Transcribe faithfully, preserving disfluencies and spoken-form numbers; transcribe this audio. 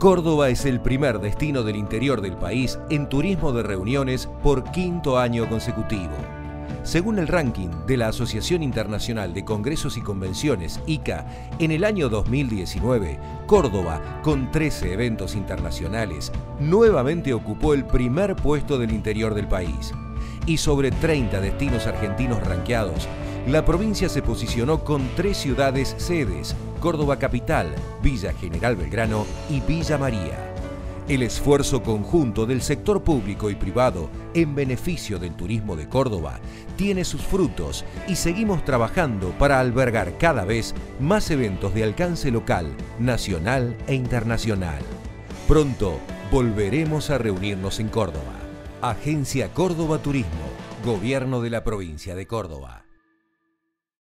Córdoba es el primer destino del interior del país en turismo de reuniones por quinto año consecutivo. Según el ranking de la Asociación Internacional de Congresos y Convenciones, I C A, en el año dos mil diecinueve, Córdoba, con trece eventos internacionales, nuevamente ocupó el primer puesto del interior del país. Y sobre treinta destinos argentinos ranqueados, la provincia se posicionó con tres ciudades sedes: Córdoba Capital, Villa General Belgrano y Villa María. El esfuerzo conjunto del sector público y privado en beneficio del turismo de Córdoba tiene sus frutos y seguimos trabajando para albergar cada vez más eventos de alcance local, nacional e internacional. Pronto volveremos a reunirnos en Córdoba. Agencia Córdoba Turismo, Gobierno de la Provincia de Córdoba.